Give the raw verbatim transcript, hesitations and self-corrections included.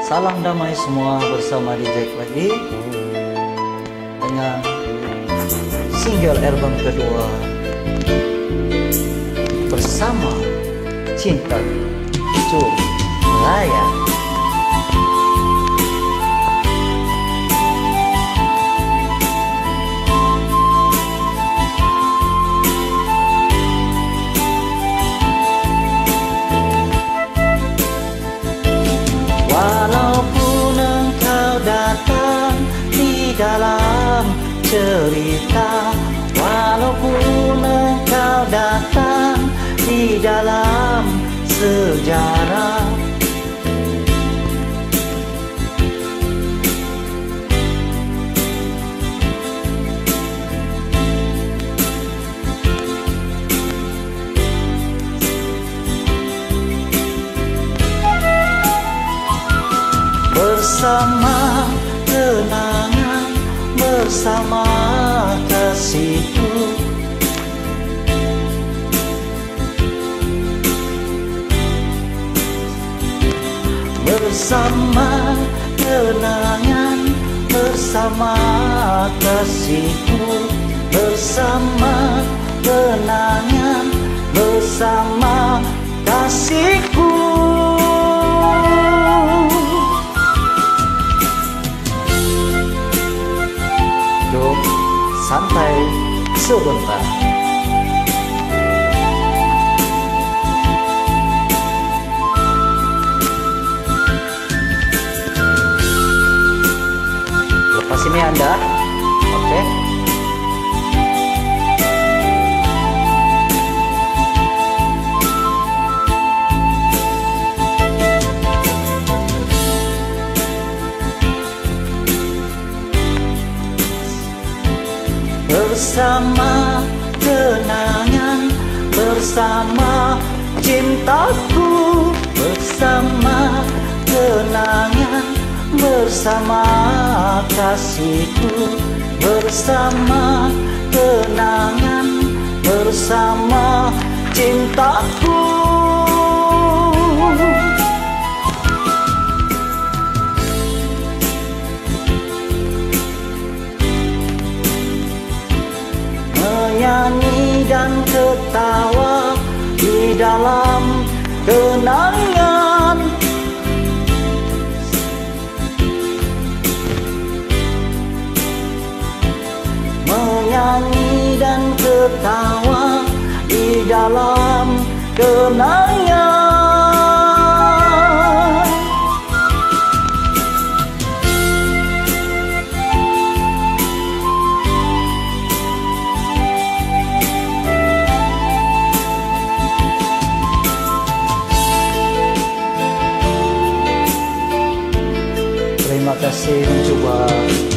Salam damai semua, bersama D J lagi dengan single album kedua Bersama Cinta Cuk Raya. Walaupun engkau datang di dalam cerita, walaupun engkau datang di dalam sejarah, bersama kenangan, bersama kasihku, bersama kenangan, bersama kasihku, bersama kenangan, bersama kasihku. Duduk santai sebentar. Lepas ini Anda, oke? Okay. Bersama kenangan, bersama cintaku, bersama kenangan, bersama kasihku, bersama kenangan, bersama cintaku. Menyanyi dan ketawa di dalam kenangan, menyanyi dan ketawa di dalam kenangan. Terima kasih mencoba.